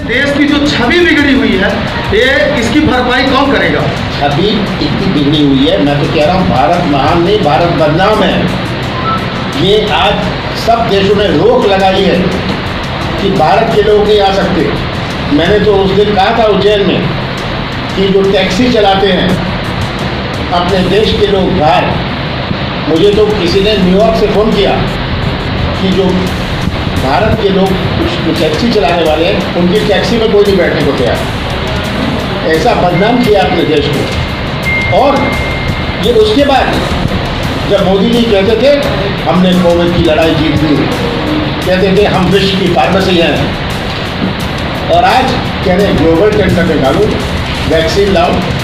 देश की जो छवि बिगड़ी हुई है, ये इसकी भरपाई कौन करेगा? छवि इतनी बिगड़ी हुई है, मैं तो कह रहा हूँ भारत महान नहीं, भारत बदनाम है। ये आज सब देशों ने रोक लगाई है कि भारत के लोग नहीं आ सकते। मैंने तो उस दिन कहा था उज्जैन में कि जो टैक्सी चलाते हैं अपने देश के लोग बाहर, मुझे तो किसी ने न्यूयॉर्क से फ़ोन किया कि जो भारत के लोग कुछ टैक्सी चलाने वाले हैं, उनकी टैक्सी में कोई नहीं बैठने को तैयार। ऐसा बदनाम किया अपने देश को। और ये उसके बाद जब मोदी जी कहते थे हमने कोविड की लड़ाई जीत ली, कहते थे हम विश्व की फार्मेसी हैं, और आज कह रहे हैं ग्लोबल टेंडर निकालो, वैक्सीन लाओ,